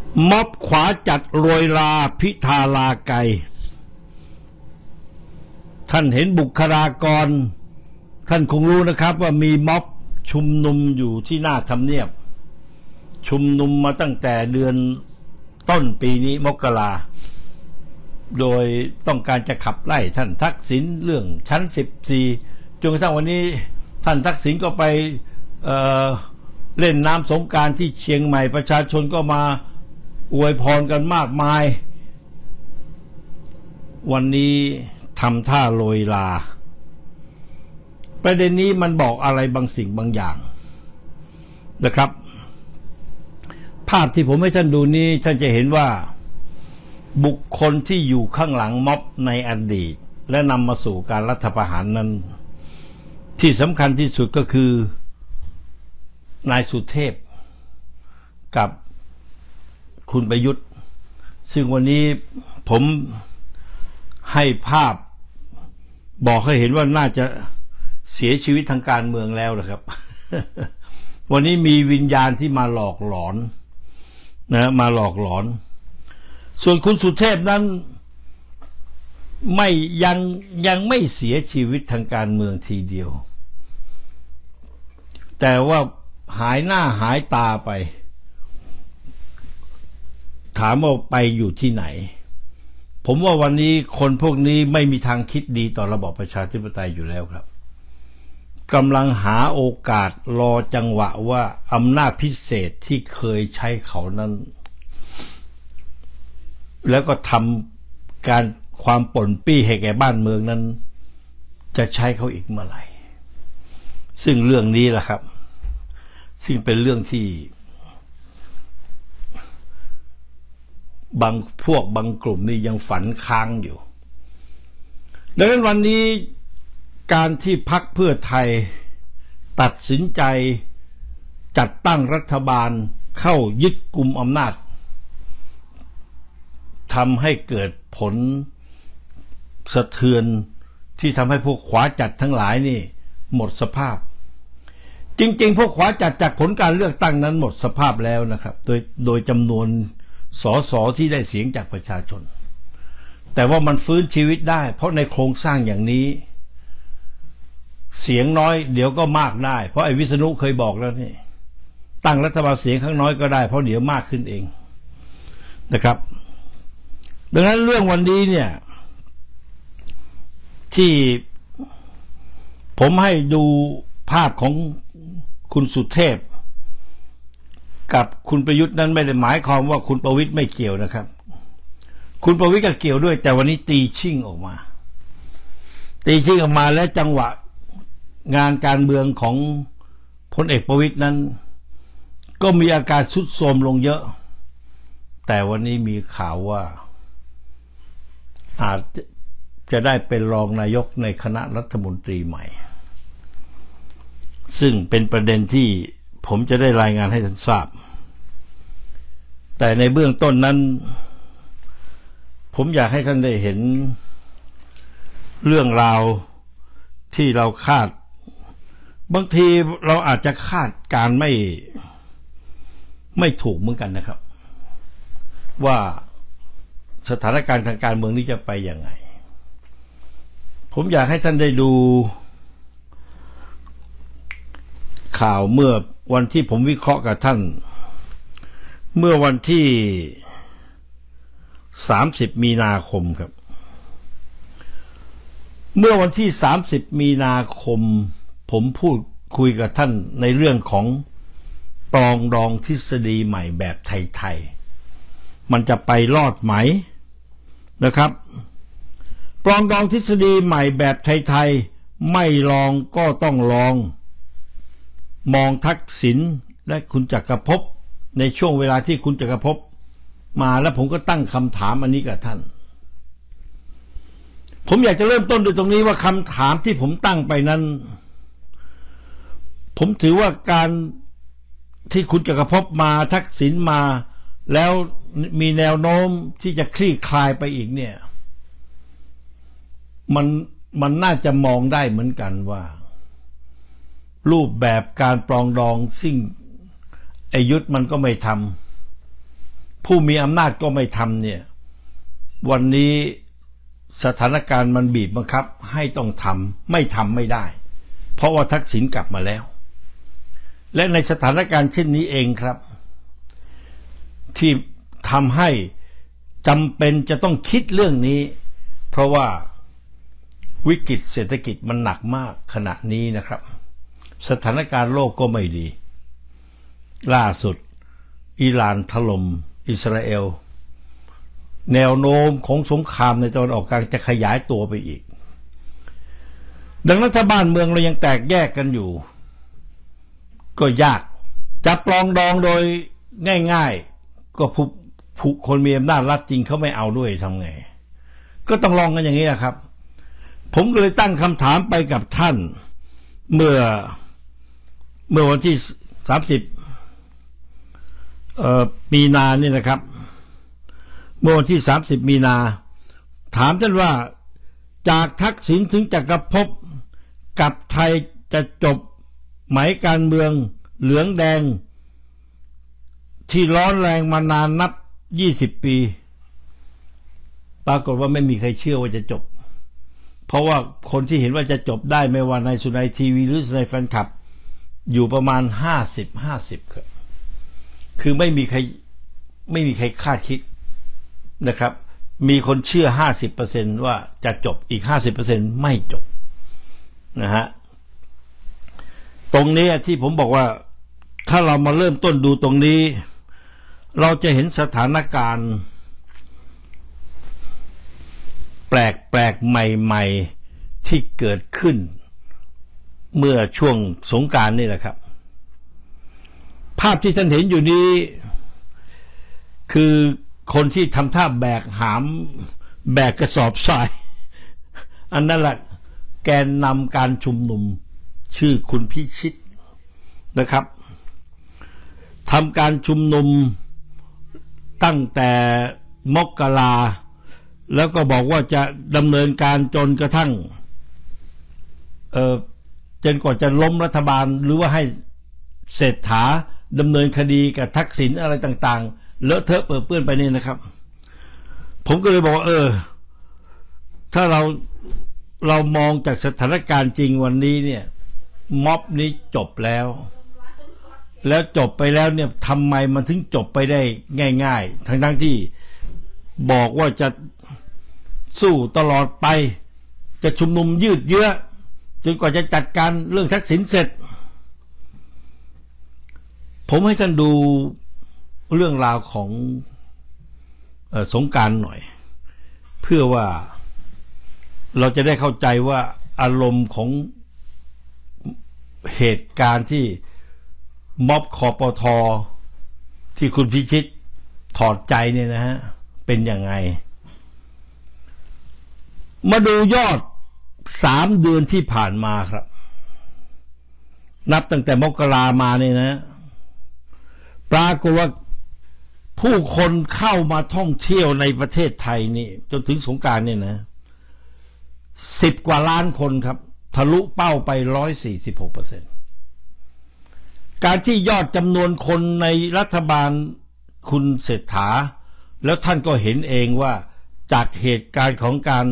ม็อบขวาจัดโรยราพิธาลาไกท่านเห็นบุคลากรท่านคงรู้นะครับว่ามีม็อบชุมนุมอยู่ที่หน้าทำเนียบชุมนุมมาตั้งแต่เดือนต้นปีนี้มกราโดยต้องการจะขับไล่ท่านทักษิณเรื่องชั้น14จนกระทั่งวันนี้ท่านทักษิณก็ไปเล่นน้ำสงกรานต์ที่เชียงใหม่ประชาชนก็มาอวยพรกันมากมายวันนี้ทำท่าโรยลาประเด็นนี้มันบอกอะไรบางสิ่งบางอย่างนะครับภาพที่ผมให้ท่านดูนี้ท่านจะเห็นว่าบุคคลที่อยู่ข้างหลังม็อบในอดีตและนำมาสู่การรัฐประหารนั้นที่สำคัญที่สุดก็คือนายสุเทพกับคุณประยุทธ์ซึ่งวันนี้ผมให้ภาพบอกให้เห็นว่าน่าจะเสียชีวิตทางการเมืองแล้วนะครับ วันนี้มีวิญญาณที่มาหลอกหลอนมาหลอกหลอนส่วนคุณสุเทพนั้นยังไม่เสียชีวิตทางการเมืองทีเดียวแต่ว่าหายหน้าหายตาไปถามว่าไปอยู่ที่ไหนผมว่าวันนี้คนพวกนี้ไม่มีทางคิดดีต่อระบอบประชาธิปไตยอยู่แล้วครับกำลังหาโอกาสรอจังหวะว่าอำนาจพิเศษที่เคยใช้เขานั้นแล้วก็ทำการความป่นปี้ให้แก่บ้านเมืองนั้นจะใช้เขาอีกเมื่อไหร่ซึ่งเรื่องนี้แหละครับซึ่งเป็นเรื่องที่บางพวกบางกลุ่มนี่ยังฝันค้างอยู่ดังนั้นวันนี้การที่พรรคเพื่อไทยตัดสินใจจัดตั้งรัฐบาลเข้ายึดกุมอำนาจทำให้เกิดผลสะเทือนที่ทำให้พวกขวาจัดทั้งหลายนี่หมดสภาพจริงๆพวกขวาจัดจากผลการเลือกตั้งนั้นหมดสภาพแล้วนะครับโดยจำนวนสสที่ได้เสียงจากประชาชนแต่ว่ามันฟื้นชีวิตได้เพราะในโครงสร้างอย่างนี้เสียงน้อยเดี๋ยวก็มากได้เพราะไอ้วิษณุเคยบอกแล้วนี่ตั้งรัฐบาลเสียงข้างน้อยก็ได้เพราะเดี๋ยวมากขึ้นเองนะครับดังนั้นเรื่องวันนี้เนี่ยที่ผมให้ดูภาพของคุณสุเทพกับคุณประยุทธ์นั้นไม่ได้หมายความว่าคุณประวิตรไม่เกี่ยวนะครับคุณประวิตรก็เกี่ยวด้วยแต่วันนี้ตีชิ่งออกมาและจังหวะงานการเมืองของพลเอกประวิตรนั้นก็มีอาการทรุดโทรมลงเยอะแต่วันนี้มีข่าวว่าอาจจะได้เป็นรองนายกในคณะรัฐมนตรีใหม่ซึ่งเป็นประเด็นที่ผมจะได้รายงานให้ท่านทราบแต่ในเบื้องต้นนั้นผมอยากให้ท่านได้เห็นเรื่องราวที่เราคาดบางทีเราอาจจะคาดการไม่ถูกเหมือนกันนะครับว่าสถานการณ์ทางการเมืองนี้จะไปยังไงผมอยากให้ท่านได้ดูข่าวเมื่อวันที่ผมวิเคราะห์กับท่านเมื่อวันที่30มีนาคมครับเมื่อวันที่30มีนาคมผมพูดคุยกับท่านในเรื่องของปรองดองทฤษฎีใหม่แบบไทยๆมันจะไปรอดไหมนะครับปรองดองทฤษฎีใหม่แบบไทยๆไม่ลองก็ต้องลองมองทักษิณและคุณจักรภพในช่วงเวลาที่คุณจักรภพมาแล้วผมก็ตั้งคำถามอันนี้กับท่านผมอยากจะเริ่มต้นด้วยตรงนี้ว่าคำถามที่ผมตั้งไปนั้นผมถือว่าการที่คุณจักรภพมาทักษิณมาแล้วมีแนวโน้มที่จะคลี่คลายไปอีกเนี่ยมันน่าจะมองได้เหมือนกันว่ารูปแบบการปรองดองซึ่งไอ้ยุทธมันก็ไม่ทำ พผู้มีอำนาจก็ไม่ทำเนี่ยวันนี้สถานการณ์มันบีบบังคับให้ต้องทำไม่ได้เพราะว่าทักษิณกลับมาแล้วและในสถานการณ์เช่นนี้เองครับที่ทำให้จำเป็นจะต้องคิดเรื่องนี้เพราะว่าวิกฤตเศรษฐกิจมันหนักมากขณะนี้นะครับสถานการณ์โลกก็ไม่ดีล่าสุดอิหร่านถล่มอิสราเอลแนวโน้มของสงครามในตะวันออกกลางจะขยายตัวไปอีกดังนั้นถ้าบ้านเมืองเรายังแตกแยกกันอยู่ก็ยากจะปลองดองโดยง่ายๆก็ผู้คนมีอำนาจรัฐจริงเขาไม่เอาด้วยทำไงก็ต้องลองกันอย่างนี้ครับผมก็เลยตั้งคำถามไปกับท่านเมื่อวันที่30มีนานี่นะครับเมื่อวันที่30มีนาถามท่านว่าจากทักษิณถึงจักรภพกับไทยจะจบไหมการเมืองเหลืองแดงที่ร้อนแรงมานานนับ20ปีปรากฏว่าไม่มีใครเชื่อว่าจะจบเพราะว่าคนที่เห็นว่าจะจบได้ไม่ว่าในสุนัยทีวีหรือสุนัยแฟนคลับอยู่ประมาณ50ครับคือไม่มีใครคาดคิดนะครับมีคนเชื่อ 50% ว่าจะจบอีก 50% ไม่จบนะฮะตรงนี้ที่ผมบอกว่าถ้าเรามาเริ่มต้นดูตรงนี้เราจะเห็นสถานการณ์แปลกใหม่ๆที่เกิดขึ้นเมื่อช่วงสงกรานต์นี่แหละครับภาพที่ท่านเห็นอยู่นี้คือคนที่ทำท่าแบกหามแบกกระสอบทรายอันนั้นแหละแกนนำการชุมนุมชื่อคุณพิชิตนะครับทำการชุมนุมตั้งแต่มกราแล้วก็บอกว่าจะดำเนินการจนกระทั่งจนกว่าจะล้มรัฐบาลหรือว่าให้เศรษฐาดำเนินคดีกับทักษิณอะไรต่างๆเลอะเทอะเปื้อนเปื้อนไปนี่นะครับผมก็เลยบอกว่าถ้าเรามองจากสถานการณ์จริงวันนี้เนี่ยม็อบนี้จบแล้วจบไปแล้วเนี่ยทำไมมันถึงจบไปได้ง่ายๆทั้งที่บอกว่าจะสู้ตลอดไปจะชุมนุมยืดเยื้อจนกว่าจะจัดการเรื่องทักษิณเสร็จผมให้ท่านดูเรื่องราวของสงกรานต์หน่อยเพื่อว่าเราจะได้เข้าใจว่าอารมณ์ของเหตุการณ์ที่ม็อบคปท.ที่คุณพิชิตถอดใจเนี่ยนะฮะเป็นยังไงมาดูยอด3 เดือนที่ผ่านมาครับนับตั้งแต่มกรามาเนี่ยนะปรากฏว่าผู้คนเข้ามาท่องเที่ยวในประเทศไทยนี่จนถึงสงกรานต์เนี่ยนะ10 กว่าล้านคนครับทะลุเป้าไป 146%การที่ยอดจำนวนคนในรัฐบาลคุณเศรษฐาแล้วท่านก็เห็นเองว่าจากเหตุการณ์ของการ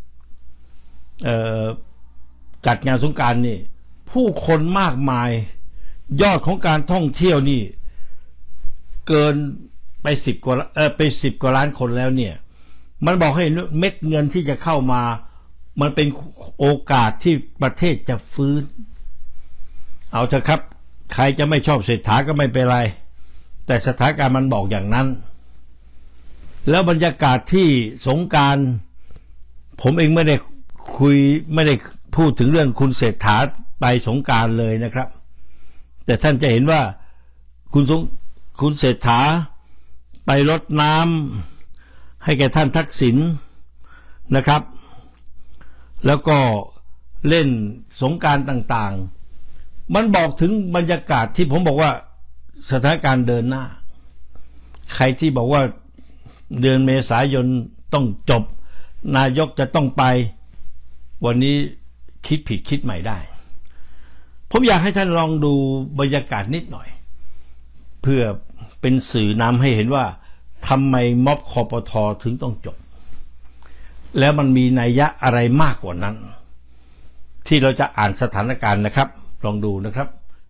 จัดงานสงกรานต์นี่ผู้คนมากมายยอดของการท่องเที่ยวนี่เกินไป10 กว่าล้านคนแล้วเนี่ยมันบอกให้เม็ดเงินที่จะเข้ามามันเป็นโอกาสที่ประเทศจะฟื้นเอาเถอะครับใครจะไม่ชอบเศรษฐาก็ไม่เป็นไรแต่สถานการณ์มันบอกอย่างนั้นแล้วบรรยากาศที่สงกรานต์ผมเองไม่ได้พูดถึงเรื่องคุณเศรษฐาไปสงกรานต์เลยนะครับแต่ท่านจะเห็นว่าคุณเศรษฐาไปรดน้ำให้แก่ท่านทักษิณนะครับแล้วก็เล่นสงกรานต์ต่างๆมันบอกถึงบรรยากาศที่ผมบอกว่าสถานการณ์เดินหน้าใครที่บอกว่าเดือนเมษายนต้องจบนายกจะต้องไปวันนี้คิดผิดคิดใหม่ได้ผมอยากให้ท่านลองดูบรรยากาศนิดหน่อยเพื่อเป็นสื่อนำให้เห็นว่าททำไมม็อบคปท.ถึงต้องจบแล้วมันมีนัยยะอะไรมากกว่านั้นที่เราจะอ่านสถานการณ์นะครับลองดูนะครับ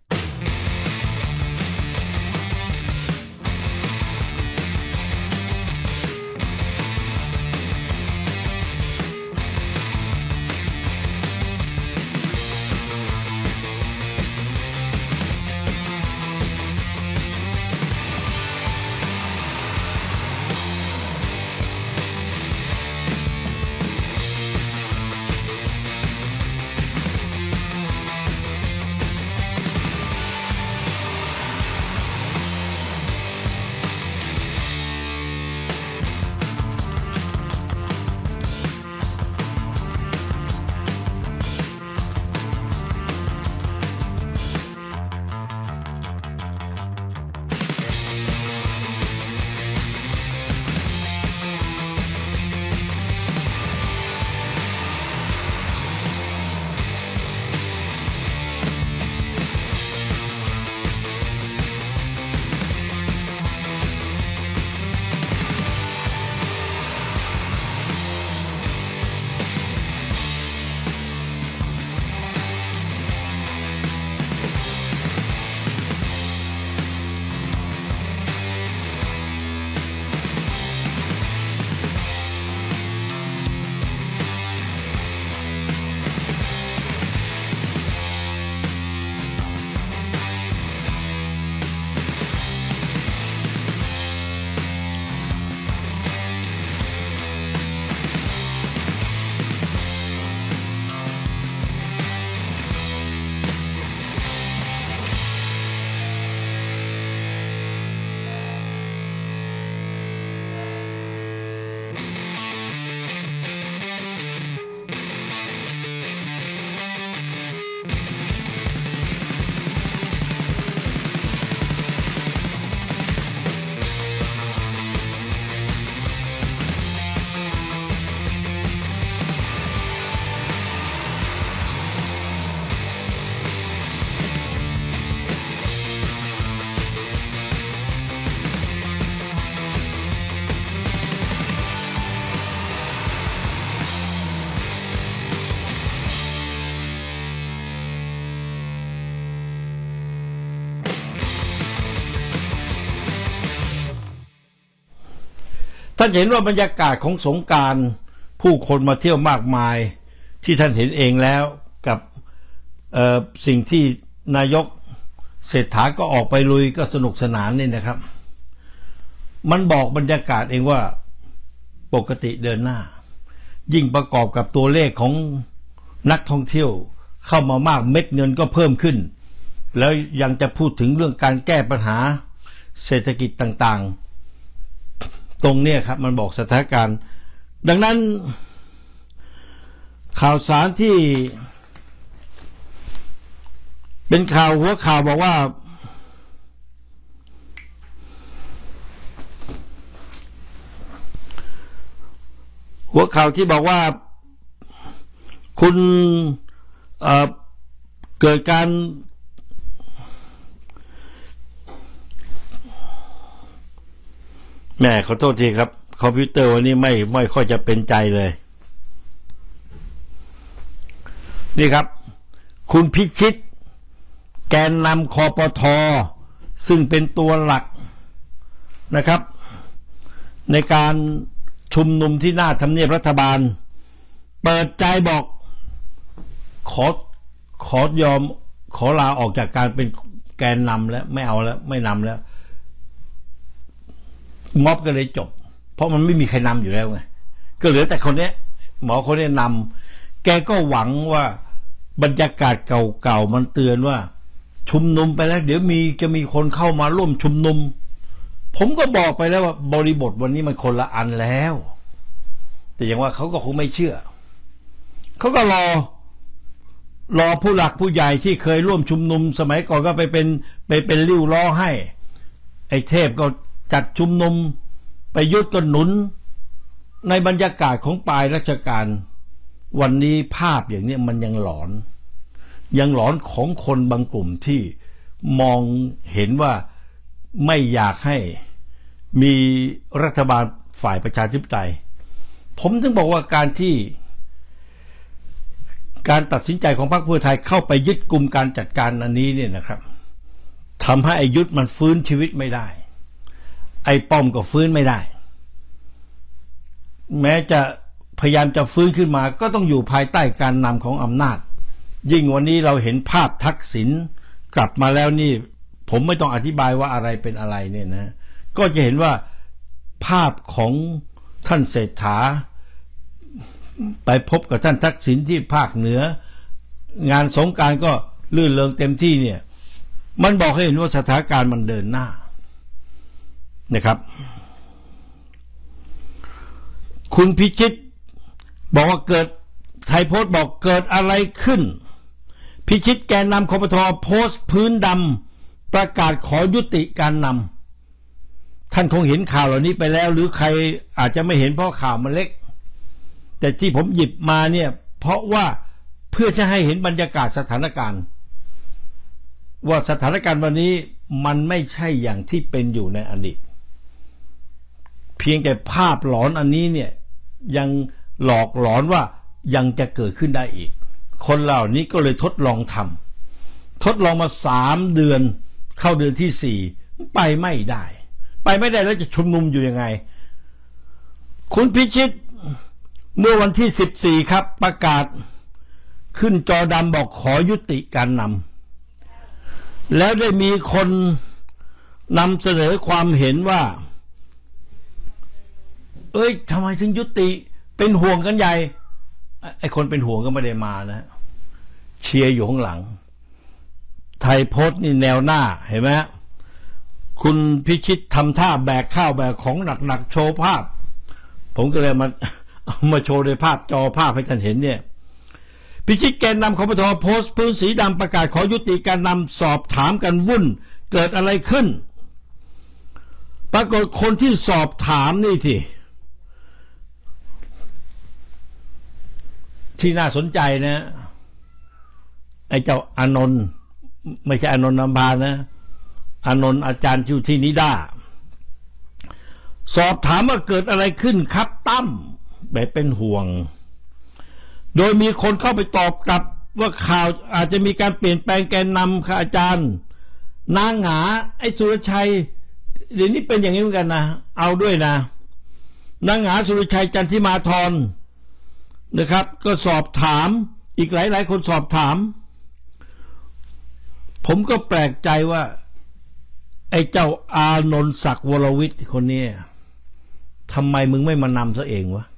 ท่านเห็นว่าบรรยากาศของสงกรานต์ผู้คนมาเที่ยวมากมายที่ท่านเห็นเองแล้วกับสิ่งที่นายกเศรษฐาก็ออกไปลุยก็สนุกสนานนี่นะครับมันบอกบรรยากาศเองว่าปกติเดินหน้ายิ่งประกอบกับตัวเลขของนักท่องเที่ยวเข้ามามากเม็ดเงินก็เพิ่มขึ้นแล้วยังจะพูดถึงเรื่องการแก้ปัญหาเศรษฐกิจต่างๆตรงนี้ครับมันบอกสถานการณ์ดังนั้นข่าวสารที่เป็นข่าวหัวข่าวบอกว่าหัวข่าวที่บอกว่าคุณเกิดการแม่ขอโทษทีครับคอมพิวเตอร์วันนี้ไม่ค่อยจะเป็นใจเลยนี่ครับคุณพิชิตแกนนำคปท.ซึ่งเป็นตัวหลักนะครับในการชุมนุมที่หน้าทำเนียบรัฐบาลเปิดใจบอกขอยอมขอลาออกจากการเป็นแกนนำแล้วไม่เอาแล้วไม่นำแล้วม็อบก็เลยจบเพราะมันไม่มีใครนำอยู่แล้วไงก็เหลือแต่คนนี้หมอคนนี้นำแกก็หวังว่าบรรยากาศเก่าๆมันเตือนว่าชุมนุมไปแล้วเดี๋ยวจะมีคนเข้ามาร่วมชุมนุมผมก็บอกไปแล้วว่าบริบทวันนี้มันคนละอันแล้วแต่อย่างว่าเขาก็คงไม่เชื่อเขาก็รอผู้หลักผู้ใหญ่ที่เคยร่วมชุมนุมสมัยก่อนก็ไปเป็นริ้วล้อให้ไอ้เทพก็จัดชุมนุมไปยุทธก็หนุนในบรรยากาศของปลายรัชกาลวันนี้ภาพอย่างนี้มันยังหลอนของคนบางกลุ่มที่มองเห็นว่าไม่อยากให้มีรัฐบาลฝ่ายประชาธิปไตยผมถึงบอกว่าการตัดสินใจของพรรคเพื่อไทยเข้าไปยึดกุมการจัดการอันนี้เนี่ยนะครับทำให้ไอ้ยุทธมันฟื้นชีวิตไม่ได้ไอ้ป้อมก็ฟื้นไม่ได้แม้จะพยายามจะฟื้นขึ้นมาก็ต้องอยู่ภายใต้การนำของอำนาจยิ่งวันนี้เราเห็นภาพทักษิณกลับมาแล้วนี่ผมไม่ต้องอธิบายว่าอะไรเป็นอะไรเนี่ยนะก็จะเห็นว่าภาพของท่านเศรษฐาไปพบกับท่านทักษิณที่ภาคเหนืองานสงกรานต์ก็ลื่นเริงเต็มที่เนี่ยมันบอกให้เห็นว่าสถานการณ์มันเดินหน้านะครับคุณพิชิตบอกว่าเกิดไทยโพสต์บอกเกิดอะไรขึ้นพิชิตแกนนำคปท.โพสต์พื้นดำประกาศขอยุติการนำท่านคงเห็นข่าวเหล่านี้ไปแล้วหรือใครอาจจะไม่เห็นเพราะข่าวมันเล็กแต่ที่ผมหยิบมาเนี่ยเพราะว่าเพื่อจะให้เห็นบรรยากาศสถานการณ์ว่าสถานการณ์วันนี้มันไม่ใช่อย่างที่เป็นอยู่ในอดีตเพียงแต่ภาพหลอนอันนี้เนี่ยยังหลอกหลอนว่ายังจะเกิดขึ้นได้อีกคนเหล่านี้ก็เลยทดลองมา3 เดือนเข้าเดือนที่4ไปไม่ได้แล้วจะชุมนุมอยู่ยังไงคุณพิชิตเมื่อวันที่14ครับประกาศขึ้นจอดำบอกขอยุติการนำแล้วได้มีคนนำเสนอความเห็นว่าทำไมถึงยุติเป็นห่วงกันใหญ่ไอ้คนเป็นห่วงก็ไม่ได้มานะเชียร์อยู่ข้างหลังไทยโพสต์นี่แนวหน้าเห็นไหมคุณพิชิตทำท่าแบกข้าวแบกของหนักๆโชว์ภาพผมก็เลยมาโชว์ในภาพจอภาพให้ท่านเห็นเนี่ยพิชิตแกนนำคปท.โพสต์พื้นสีดำประกาศขอยุติการนำสอบถามกันวุ่นเกิดอะไรขึ้นปรากฏคนที่สอบถามนี่สิที่น่าสนใจนะไอ้เจ้าอานนท์ไม่ใช่อานนท์นำพานะอานนท์อาจารย์อยู่ที่นิด้าสอบถามว่าเกิดอะไรขึ้นครับตั้มแบบเป็นห่วงโดยมีคนเข้าไปตอบกลับว่าข่าวอาจจะมีการเปลี่ยนแปลงแกนนำค่ะอาจารย์นางหงาไอ้สุรชัยเดี๋ยวนี้เป็นอย่างนี้เหมือนกันนะเอาด้วยนะนางหงาสุรชัยจันทิมาธรนะครับก็สอบถามอีกหลายคนสอบถามผมก็แปลกใจว่าไอ้เจ้าอานนท์ศักดิ์วรวิทย์คนนี้ทำไมมึงไม่มานำซะเองวะ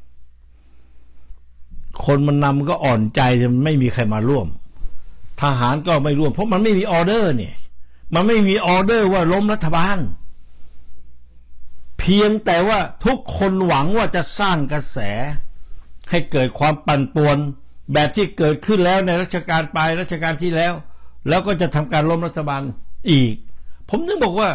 คนมันนำก็อ่อนใจมันไม่มีใครมาร่วมทหารก็ไม่ร่วมเพราะมันไม่มีออเดอร์เนี่ยมันไม่มีออเดอร์ว่าล้มรัฐบาลเพียงแต่ว่าทุกคนหวังว่าจะสร้างกระแสให้เกิดความปั่นป่วนแบบที่เกิดขึ้นแล้วในรัชกาลปลายรัชกาลที่แล้วก็จะทำการล้มรัฐบาลอีกผมถึงบอกว่า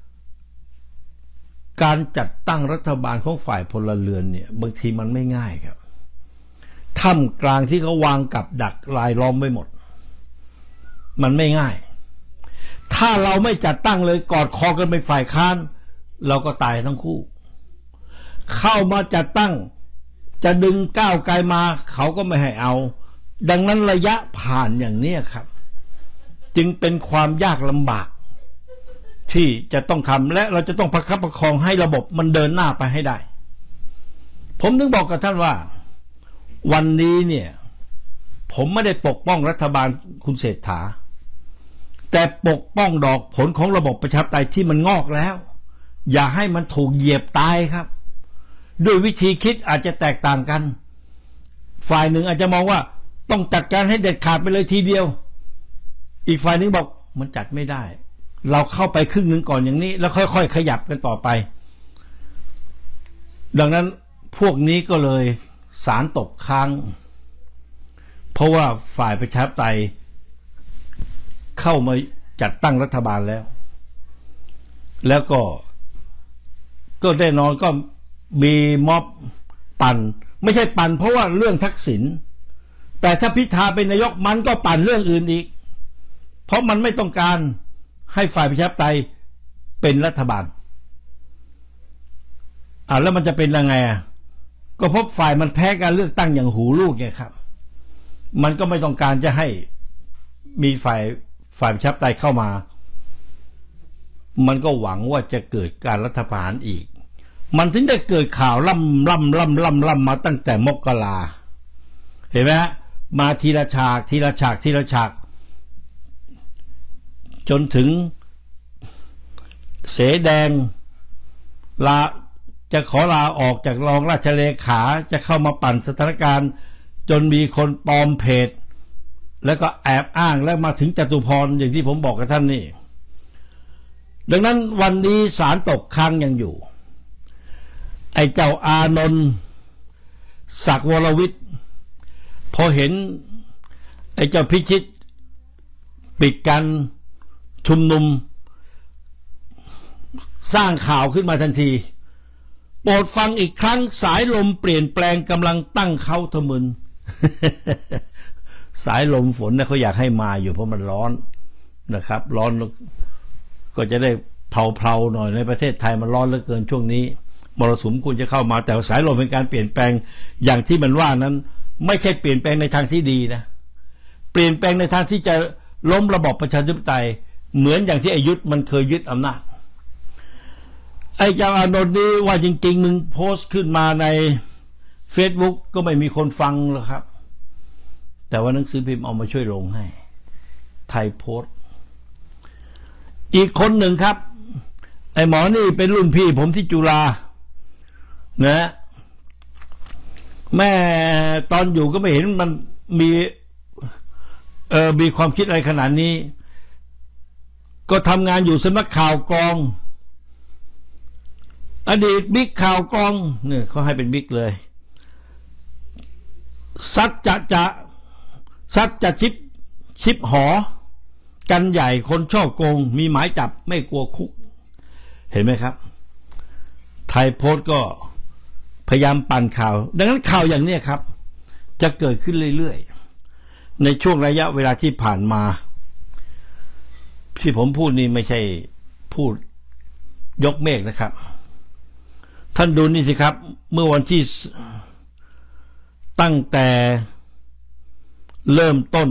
การจัดตั้งรัฐบาลของฝ่ายพลเรือนเนี่ยบางทีมันไม่ง่ายครับท่ามกลางที่เขาวางกับดักรายล้อมไว้หมดมันไม่ง่ายถ้าเราไม่จัดตั้งเลยกอดคอกันเป็นฝ่ายค้านเราก็ตายทั้งคู่เข้ามาจัดตั้งจะดึงก้าวไกลมาเขาก็ไม่ให้เอาดังนั้นระยะผ่านอย่างนี้ครับจึงเป็นความยากลำบากที่จะต้องทำและเราจะต้องประคับประคองให้ระบบมันเดินหน้าไปให้ได้ผมถึงบอกกับท่านว่าวันนี้เนี่ยผมไม่ได้ปกป้องรัฐบาลคุณเศรษฐาแต่ปกป้องดอกผลของระบบประชาธิปไตยที่มันงอกแล้วอย่าให้มันถูกเหยียบตายครับด้วยวิธีคิดอาจจะแตกต่างกันฝ่ายหนึ่งอาจจะมองว่าต้องจัดการให้เด็ดขาดไปเลยทีเดียวอีกฝ่ายหนึ่งบอกมันจัดไม่ได้เราเข้าไปครึ่งหนึ่งก่อนอย่างนี้แล้วค่อยๆขยับกันต่อไปดังนั้นพวกนี้ก็เลยศาลตกค้างเพราะว่าฝ่ายประชาธิปไตยเข้ามาจัดตั้งรัฐบาลแล้วก็แน่นอนก็มีม็อบปั่นไม่ใช่ปั่นเพราะว่าเรื่องทักษิณแต่ถ้าพิธาเป็นนายกมันก็ปั่นเรื่องอื่นอีกเพราะมันไม่ต้องการให้ฝ่ายประชาธิปไตยเป็นรัฐบาลแล้วมันจะเป็นยังไงก็พบฝ่ายมันแพ้การเลือกตั้งอย่างหูลูกไงครับมันก็ไม่ต้องการจะให้มีฝ่ายประชาธิปไตยเข้ามามันก็หวังว่าจะเกิดการรัฐประหารอีกมันถึงได้เกิดข่าวล่ำมาตั้งแต่มกราเห็นไหมฮะมาทีละฉากจนถึงเสแดงจะขอลาออกจากรองราชเลขาจะเข้ามาปั่นสถานการณ์จนมีคนปลอมเพจแล้วก็แอบอ้างแล้วมาถึงจตุพรอย่างที่ผมบอกกับท่านนี่ดังนั้นวันนี้ศาลตกค้างยังอยู่ไอ้เจ้าอานนท์ศักดิ์วรวิทย์พอเห็นไอ้เจ้าพิชิตปิดการชุมนุมสร้างข่าวขึ้นมาทันทีโปรดฟังอีกครั้งสายลมเปลี่ยนแปลงกำลังตั้งเขาทะมึน สายลมฝนเนี่ยเขาอยากให้มาอยู่เพราะมันร้อนนะครับร้อนก็จะได้เพลาๆหน่อยในประเทศไทยมันร้อนเหลือเกินช่วงนี้มรสุมควรจะเข้ามาแต่สายลมเป็นการเปลี่ยนแปลงอย่างที่มันว่านั้นไม่ใช่เปลี่ยนแปลงในทางที่ดีนะเปลี่ยนแปลงในทางที่จะล้มระบอบประชาธิปไตยเหมือนอย่างที่อยุธมันเคยยึดอำนาจไอ้เจ้าอานนท์นี้ว่าจริงๆมึงโพสต์ขึ้นมาใน Facebook ก็ไม่มีคนฟังหรอกครับแต่ว่าหนังสือพิมพ์เอามาช่วยลงให้ไทยโพสต์อีกคนหนึ่งครับไอ้หมอนี่เป็นรุ่นพี่ผมที่จุฬานะแม่ตอนอยู่ก็ไม่เห็นมันมีความคิดอะไรขนาดนี้ก็ทำงานอยู่สำนักข่าวกองอดีตบิ๊กข่าวกองเนี่ยเขาให้เป็นบิ๊กเลยซัดจะชิปหอกันใหญ่คนช่อโกงมีหมายจับไม่กลัวคุกเห็นไหมครับไทยโพสต์ก็พยายามปั่นข่าวดังนั้นข่าวอย่างนี้ครับจะเกิดขึ้นเรื่อยๆในช่วงระยะเวลาที่ผ่านมาที่ผมพูดนี่ไม่ใช่พูดยกเมฆนะครับท่านดูนี่สิครับเมื่อวันที่ตั้งแต่เริ่มต้น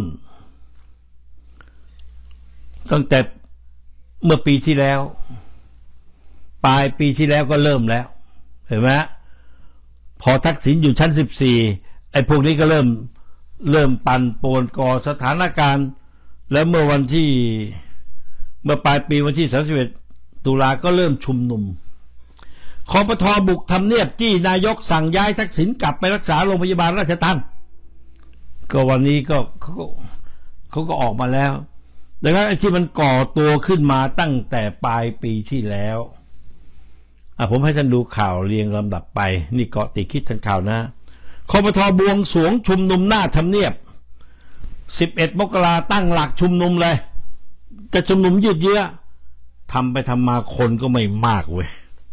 ตั้งแต่เมื่อปีที่แล้วปลายปีที่แล้วก็เริ่มแล้วเห็นไหมพอทักษิณอยู่ชั้น14ไอ้พวกนี้ก็เริ่มปั่นป่วนก่อสถานการณ์แล้วเมื่อปลายปีวันที่31ตุลาก็เริ่มชุมนุมคปท.บุกทำเนียบจี้นายกสั่งย้ายทักษิณกลับไปรักษาโรงพยาบาลราชทัณฑ์ก็วันนี้ก็เขาก็ออกมาแล้วดังนั้นไอ้ที่มันก่อตัวขึ้นมาตั้งแต่ปลายปีที่แล้วผมให้ท่านดูข่าวเรียงลำดับไปนี่เกาะติดคิดทันข่าวนะคปท.บวงสรวงชุมนุมหน้าทำเนียบ11 มกราตั้งหลักชุมนุมเลยจะชุมนุมยืดเยื้อทำไปทำมาคนก็ไม่มากเว้ย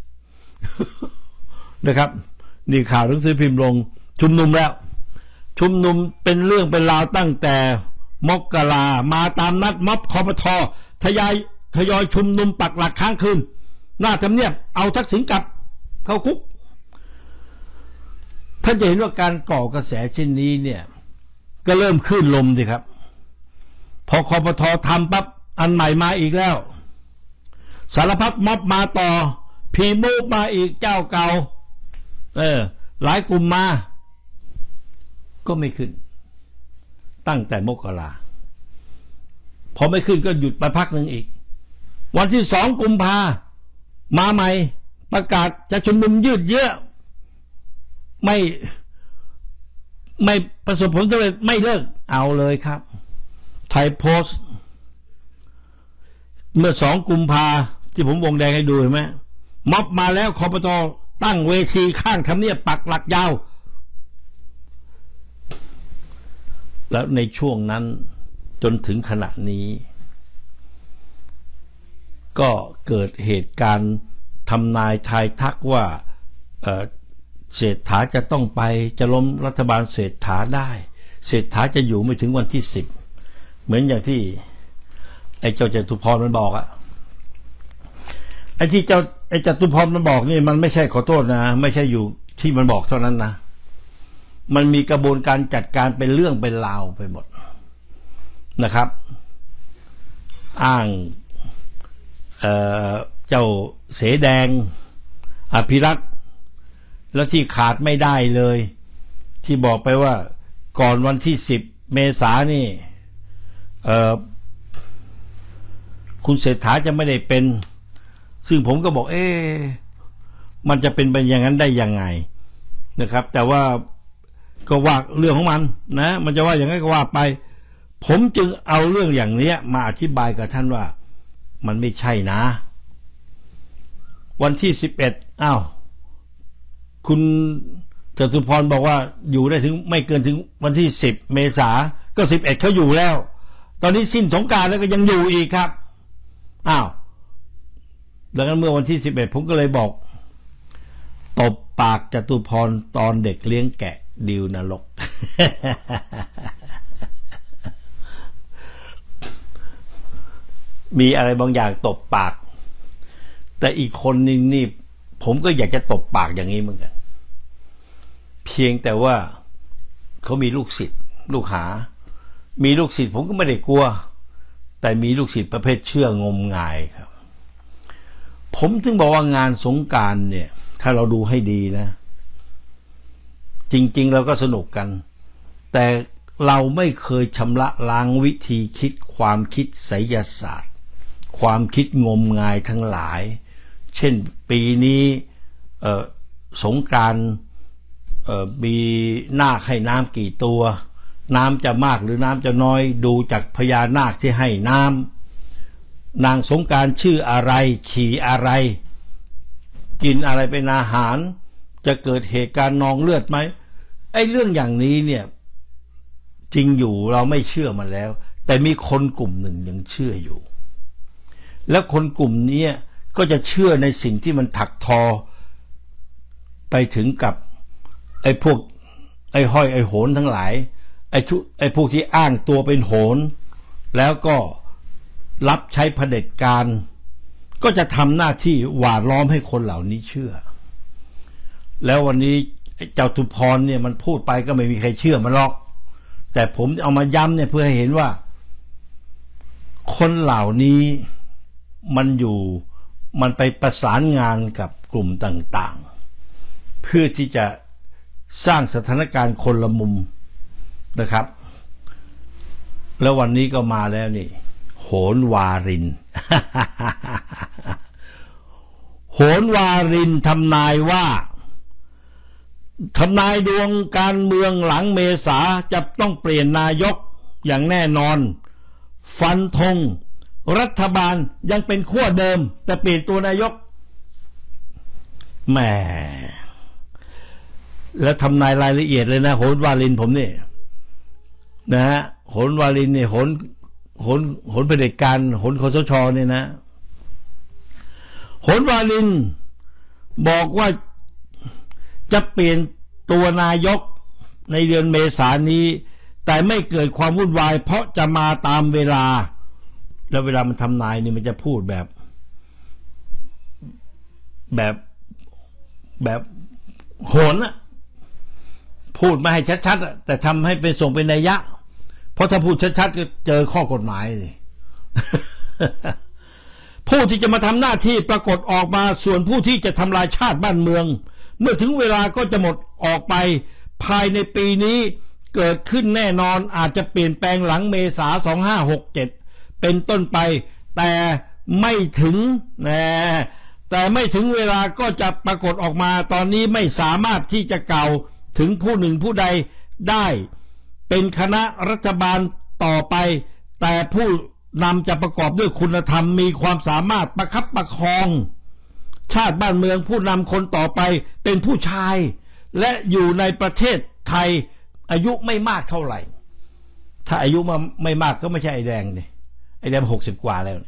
นะครับนี่ข่าวหนังสือพิมพ์ลงชุมนุมแล้วชุมนุมเป็นเรื่องเป็นราวตั้งแต่มกรามาตามนัดม็อบคปท.ทยอยชุมนุมปักหลักค้างคืนหน้าทำเนียบเอาทักษิณกลับเข้าคุกท่านจะเห็นว่าการก่อกระแสเช่นนี้เนี่ยก็เริ่มขึ้นลมสิครับพอคปท.ทำปั๊บอันใหม่มาอีกแล้วสารพัดม็อบมาต่อพีมูฟมาอีกเจ้าเก่าหลายกลุ่มมาก็ไม่ขึ้นตั้งแต่มกราพอไม่ขึ้นก็หยุดไปพักหนึ่งอีกวันที่2 กุมภามาใหม่ประกาศจะชุมนุมยืดเยื้อไม่ประสบผลสำเร็จไม่เลิกเอาเลยครับไทยโพสต์เมื่อ2 กุมภาที่ผมวงแดงให้ดูเห็นไหมม็อบมาแล้วคปท.ตั้งเวทีข้างทำเนียบปักหลักยาวแล้วในช่วงนั้นจนถึงขณะนี้ก็เกิดเหตุการณ์ทำนายทายทักว่าเศรษฐาจะต้องไปจะล้มรัฐบาลเศรษฐาได้เศรษฐาจะอยู่ไม่ถึงวันที่10เหมือนอย่างที่ไอ้เจ้าจตุพรมันบอกไอ้จตุพรมันบอกนี่มันไม่ใช่ขอโทษนะไม่ใช่อยู่ที่มันบอกเท่านั้นนะมันมีกระบวนการจัดการเป็นเรื่องเป็นราวไปหมดนะครับอ้างเจ้าเสแดงอภิรักษ์แล้วที่ขาดไม่ได้เลยที่บอกไปว่าก่อนวันที่10 เมษายนนี่คุณเศรษฐาจะไม่ได้เป็นซึ่งผมก็บอกมันจะเป็นไปอย่างนั้นได้ยังไงนะครับแต่ว่าก็ว่าเรื่องของมันนะมันจะว่าอย่างไรก็ว่าไปผมจึงเอาเรื่องอย่างนี้มาอธิบายกับท่านว่ามันไม่ใช่นะวันที่11คุณจตุพรบอกว่าอยู่ได้ถึงไม่เกินถึงวันที่10 เมษาก็11เขาอยู่แล้วตอนนี้สิ้นสงกรานต์แล้วก็ยังอยู่อีกครับดังนั้นเมื่อวันที่11ผมก็เลยบอกตบปากจตุพรตอนเด็กเลี้ยงแกะดิวนรก มีอะไรบางอย่างตบปากแต่อีกคนนึงนี่ผมก็อยากจะตบปากอย่างนี้เหมือนกันเพียงแต่ว่าเขามีลูกศิษย์ลูกหามีลูกศิษย์ผมก็ไม่ได้กลัวแต่มีลูกศิษย์ประเภทเชื่องมงายครับผมถึงบอกว่างานสงกรานต์เนี่ยถ้าเราดูให้ดีนะจริงๆเราก็สนุกกันแต่เราไม่เคยชำระล้างวิธีคิดความคิดไสยศาสตร์ความคิดงมงายทั้งหลายเช่นปีนี้สงกรานต์มีนาคให้น้ำกี่ตัวน้ำจะมากหรือน้ำจะน้อยดูจากพญานาคที่ให้น้ำนางสงกรานต์ชื่ออะไรขี่อะไรกินอะไรเป็นอาหารจะเกิดเหตุการณ์นองเลือดไหมไอ้เรื่องอย่างนี้เนี่ยจริงอยู่เราไม่เชื่อมันแล้วแต่มีคนกลุ่มหนึ่งยังเชื่ออยู่และคนกลุ่มนี้ก็จะเชื่อในสิ่งที่มันถักทอไปถึงกับไอ้พวกไอ้ห้อยไอ้โหนทั้งหลายไอ้พวกที่อ้างตัวเป็นโหนแล้วก็รับใช้เผด็จการก็จะทำหน้าที่หวาดล้อมให้คนเหล่านี้เชื่อแล้ววันนี้เจ้าตุพรเนี่ยมันพูดไปก็ไม่มีใครเชื่อมันหรอกแต่ผมเอามาย้ำเนี่ยเพื่อให้เห็นว่าคนเหล่านี้มันไปประสานงานกับกลุ่มต่างๆเพื่อที่จะสร้างสถานการณ์คนละมุมนะครับแล้ววันนี้ก็มาแล้วนี่โหนวาริน โหนวารินทำนายว่าทำนายดวงการเมืองหลังเมษาจะต้องเปลี่ยนนายกอย่างแน่นอนฟันธงรัฐบาลยังเป็นขั้วเดิมแต่เปลี่ยนตัวนายกแหมแล้วทำนายรายละเอียดเลยนะโหนวารินผมนี่นะฮะโหนวารินเนี่ยโหนเผด็จการโหนคสช.เนี่ยนะโหนวารินบอกว่าจะเปลี่ยนตัวนายกในเดือนเมษายนนี้แต่ไม่เกิดความวุ่นวายเพราะจะมาตามเวลาแล้วเวลามันทำนายนี่มันจะพูดแบบโหนอะพูดไม่ให้ชัดๆแต่ทำให้เป็นส่งเป็นนัยยะเพราะถ้าพูดชัดๆก็เจอข้อกฎหมายสิ ผู้ที่จะมาทำหน้าที่ปรากฏออกมาส่วนผู้ที่จะทำลายชาติบ้านเมืองเมื่อถึงเวลาก็จะหมดออกไปภายในปีนี้เกิดขึ้นแน่นอนอาจจะเปลี่ยนแปลงหลังเมษา2567เป็นต้นไปแต่ไม่ถึงเวลาก็จะปรากฏออกมาตอนนี้ไม่สามารถที่จะกล่าวถึงผู้หนึ่งผู้ใดได้เป็นคณะรัฐบาลต่อไปแต่ผู้นำจะประกอบด้วยคุณธรรมมีความสามารถประคับประคองชาติบ้านเมืองผู้นำคนต่อไปเป็นผู้ชายและอยู่ในประเทศไทยอายุไม่มากเท่าไหร่ถ้าอายุไม่มากก็ไม่ใช่ไอ้แดงนี่ไอ้แดง60 กว่าแล้ว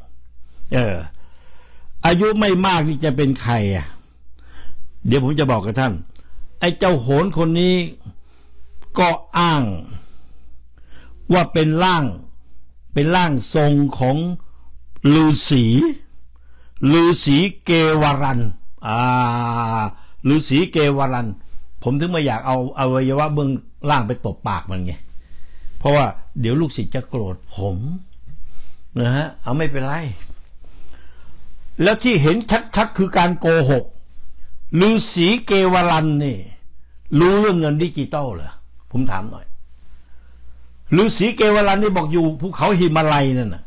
อายุไม่มากนี่จะเป็นใครเดี๋ยวผมจะบอกกับท่านไอ้เจ้าโหนคนนี้ก็อ้างว่าเป็นร่างทรงของฤาษีฤาษีเกวรันฤาษีเกวรันผมถึงไม่อยากเอาอวัยวะเบื้องล่างไปตบปากมันไงเพราะว่าเดี๋ยวลูกศิษย์จะโกรธผมนะฮะเอาไม่เป็นไรแล้วที่เห็นชัดๆคือการโกหกฤาษีเกวรันนี่รู้เรื่องเงินดิจิตอลเหรอผมถามหน่อยฤาษีเกวรันนี่บอกอยู่ภูเขาหิมาลัยนั่นน่ะ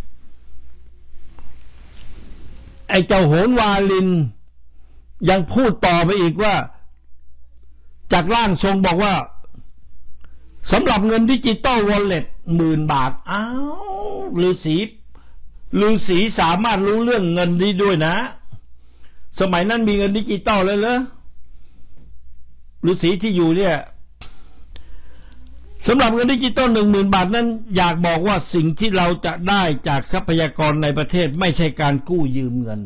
ไอ้เจ้าโหนวาลินยังพูดต่อไปอีกว่าจากร่างทรงบอกว่าสำหรับเงินดิจิตอลวอลเล็ต10,000 บาทอ้าวฤาษีสามารถรู้เรื่องเงินนี้ด้วยนะสมัยนั้นมีเงินดิจิตอลเลยเหรอฤาษีที่อยู่เนี่ยสำหรับเงินดิจิตอล10,000 บาทนั้นอยากบอกว่าสิ่งที่เราจะได้จากทรัพยากรในประเทศไม่ใช่การกู้ยืมเงิน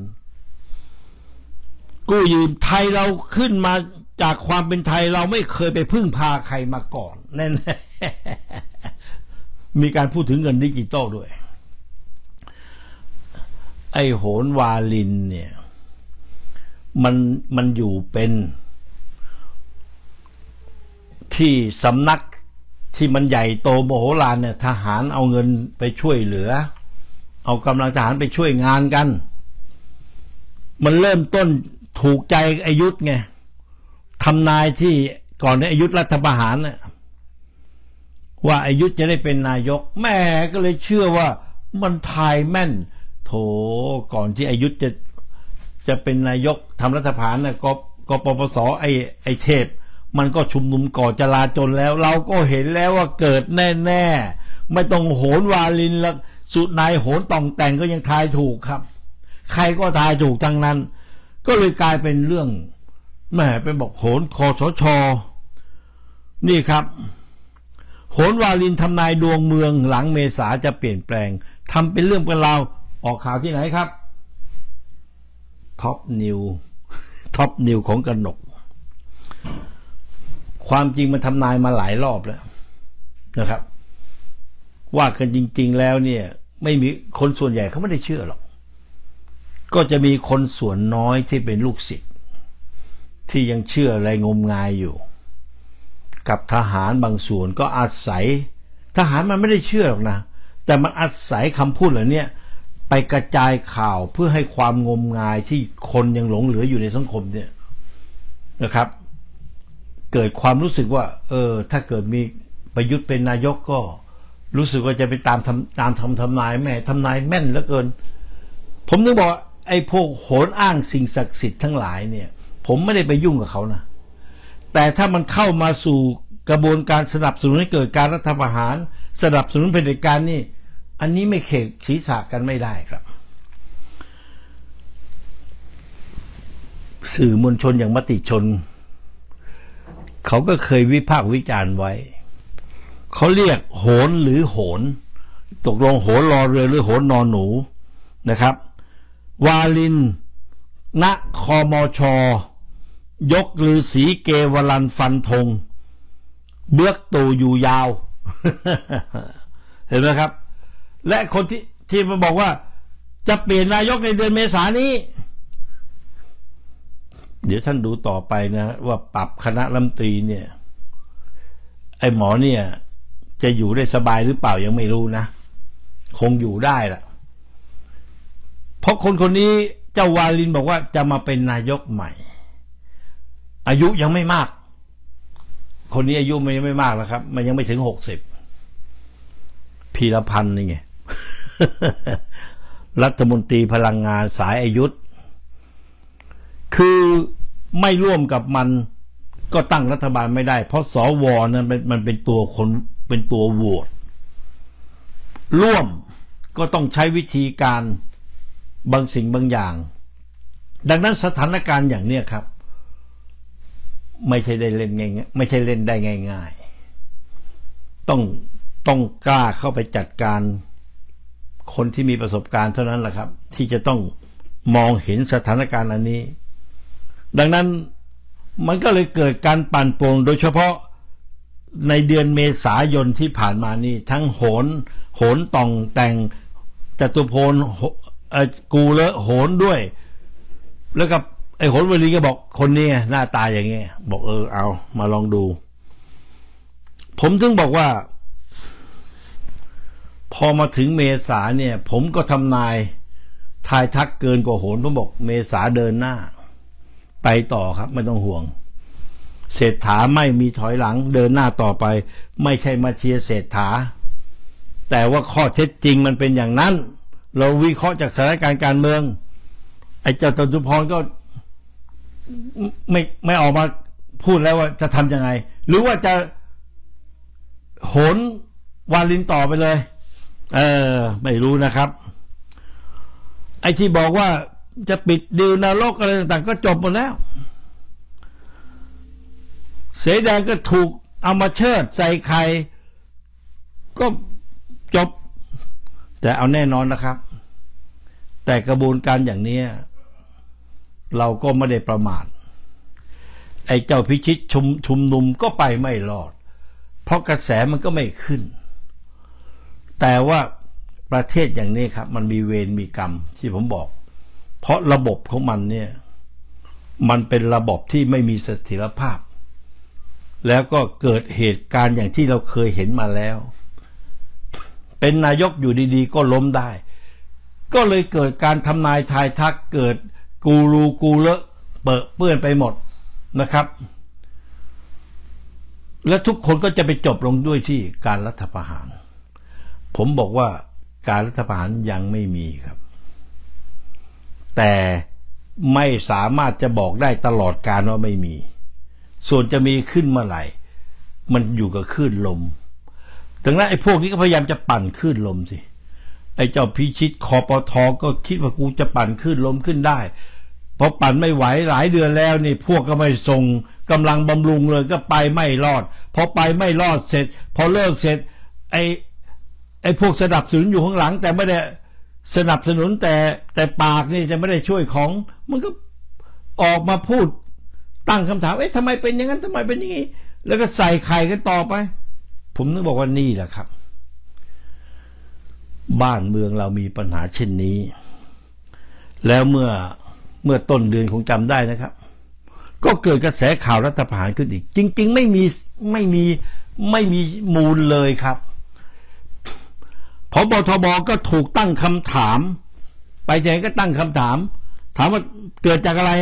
กู้ยืมไทยเราขึ้นมาจากความเป็นไทยเราไม่เคยไปพึ่งพาใครมาก่อนแน่ๆมีการพูดถึงเงินดิจิตอลด้วยไอ้โหนวาลินเนี่ยมันอยู่เป็นที่สำนักที่มันใหญ่โตโมโหลานเนี่ยทหารเอาเงินไปช่วยเหลือเอากำลังทหารไปช่วยงานกันมันเริ่มต้นถูกใจอยุธไงทำนายที่ก่อนในอยุธรัฐประหารน่ะว่าอยุธจะได้เป็นนายกแม่ก็เลยเชื่อว่ามันทายแม่นโถก่อนที่อยุธจะเป็นนายกทำรัฐประหารน่ะก็ปปสไอเทพมันก็ชุมนุมก่อจลาจลแล้วเราก็เห็นแล้วว่าเกิดแน่ๆไม่ต้องโหนวาลินแล้วสุดนายโหนต่องแต่งก็ยังทายถูกครับใครก็ทายถูกทั้งนั้นก็เลยกลายเป็นเรื่องแม่ไปบอกโหนคสช.นี่ครับโหนวาลินทำนายดวงเมืองหลังเมษาจะเปลี่ยนแปลงทำเป็นเรื่องเป็นราวออกข่าวที่ไหนครับท็อปนิวของกนกความจริงมันทำนายมาหลายรอบแล้วนะครับว่ากันจริงๆแล้วเนี่ยไม่มีคนส่วนใหญ่เขาไม่ได้เชื่อหรอกก็จะมีคนส่วนน้อยที่เป็นลูกศิษย์ที่ยังเชื่ออะไรงมงายอยู่กับทหารบางส่วนก็อาศัยทหารมันไม่ได้เชื่อหรอกนะแต่มันอาศัยคำพูดเหล่านี้ไปกระจายข่าวเพื่อให้ความงมงายที่คนยังหลงเหลืออยู่ในสังคมเนี่ยนะครับเกิดความรู้สึกว่าถ้าเกิดมีประยุทธ์เป็นนายกก็รู้สึกว่าจะไปตามทำนายแม่ทำนายแม่นเหลือเกินผมนึกบอกไอ้พวกโหนอ้างสิ่งศักดิ์สิทธิ์ทั้งหลายเนี่ยผมไม่ได้ไปยุ่งกับเขานะแต่ถ้ามันเข้ามาสู่กระบวนการสนับสนุนให้เกิดการรัฐประหารสนับสนุนเผด็จการนี่อันนี้ไม่เขกศีรษะกันไม่ได้ครับสื่อมวลชนอย่างมติชนเขาก็เคยวิพากษ์วิจารณ์ไว้เขาเรียกโหนหรือโหนตกลงโหนรอเรือหรือโหนนอนหนูนะครับวาลินณคมช.ยกฤาษีเกวรันฟันธงเบือกตู่อยู่ยาว เห็นไหมครับและคนที่มาบอกว่าจะเปลี่ยนนายกในเดือนเมษายนนี้เดี๋ยวท่านดูต่อไปนะว่าปรับคณะรัฐมนตรีเนี่ยไอ้หมอเนี่ยจะอยู่ได้สบายหรือเปล่ายังไม่รู้นะคงอยู่ได้ล่ะเพราะคนนี้เจ้าวาลินบอกว่าจะมาเป็นนายกใหม่อายุยังไม่มากคนนี้อายุมันยังไม่มากแล้วครับมันยังไม่ถึง60พีรพันธ์นี่ไง รัฐมนตรีพลังงานสายอายุธคือไม่ร่วมกับมันก็ตั้งรัฐบาลไม่ได้เพราะสวนั้นมันเป็นตัวคนเป็นตัวโหวตร่วมก็ต้องใช้วิธีการบางสิ่งบางอย่างดังนั้นสถานการณ์อย่างนี้ครับไม่ใช่ได้เล่นง่ายไม่ใช่เล่นได้ง่ายๆต้องกล้าเข้าไปจัดการคนที่มีประสบการณ์เท่านั้นแหละครับที่จะต้องมองเห็นสถานการณ์อันนี้ดังนั้นมันก็เลยเกิดการปั่นป่วนโดยเฉพาะในเดือนเมษายนที่ผ่านมานี่ทั้งโหนต่องแต่งจตุพลกูเลอะโหนด้วยแล้วกับไอ้โหนวลีก็บอกคนนี้หน้าตาอย่างเงี้ยบอกเอามาลองดูผมถึงบอกว่าพอมาถึงเมษาเนี่ยผมก็ทำนายทายทักเกินกว่าโหนผมบอกเมษาเดินหน้าไปต่อครับไม่ต้องห่วงเศรษฐาไม่มีถอยหลังเดินหน้าต่อไปไม่ใช่มาเชียร์เศรษฐาแต่ว่าข้อเท็จจริงมันเป็นอย่างนั้นเราวิเคราะห์จากสถานการณ์การเมืองไอ้เจ้าจตุพรก็ไม่ออกมาพูดแล้วว่าจะทำยังไงหรือว่าจะโหนวาลินต่อไปเลยไม่รู้นะครับไอ้ที่บอกว่าจะปิดดีลนรกอะไรต่างๆก็จบหมดแล้วเสแดงก็ถูกเอามาเชิดใส่ไข่ก็จบแต่เอาแน่นอนนะครับแต่กระบวนการอย่างนี้เราก็ไม่ได้ประมาทไอ้เจ้าพิชิตชุมนุมก็ไปไม่รอดเพราะกระแสมันก็ไม่ขึ้นแต่ว่าประเทศอย่างนี้ครับมันมีเวรมีกรรมที่ผมบอกเพราะระบบของมันเนี่ยมันเป็นระบบที่ไม่มีเสถียรภาพแล้วก็เกิดเหตุการณ์อย่างที่เราเคยเห็นมาแล้วเป็นนายกอยู่ดีๆก็ล้มได้ก็เลยเกิดการทำนายทายทักเกิดกูรูกูเลอะเปื้อนไปหมดนะครับและทุกคนก็จะไปจบลงด้วยที่การรัฐประหารผมบอกว่าการรัฐประหารยังไม่มีครับแต่ไม่สามารถจะบอกได้ตลอดกาลว่าไม่มีส่วนจะมีขึ้นเมื่อไหร่มันอยู่กับคลื่นลมดังนั้นไอ้พวกนี้ก็พยายามจะปั่นคลื่นลมสิไอ้เจ้าพิชิตคปท.ก็คิดว่ากูจะปั่นคลื่นลมขึ้นได้พอปั่นไม่ไหวหลายเดือนแล้วนี่พวกก็ไม่ส่งกำลังบำรุงเลยก็ไปไม่รอดพอไปไม่รอดเสร็จพอเลิกเสร็จไอ้พวกสนับสนุนอยู่ข้างหลังแต่ไม่ได้สนับสนุนแต่ปากนี่จะไม่ได้ช่วยของมันก็ออกมาพูดตั้งคำถามทำไมเป็นอย่างนั้นทำไมเป็นอย่างนี้แล้วก็ใส่ไข่กันต่อไปผมนึกบอกว่านี่แหละครับบ้านเมืองเรามีปัญหาเช่นนี้แล้วเมื่อต้นเดือนคงจำได้นะครับก็เกิดกระแสข่าวรัฐประหารขึ้นอีกจริงๆไม่มีมูลเลยครับผบ.ทบ.ก็ถูกตั้งคำถามไปไหนก็ตั้งคำถามว่าเกิดจากอะไร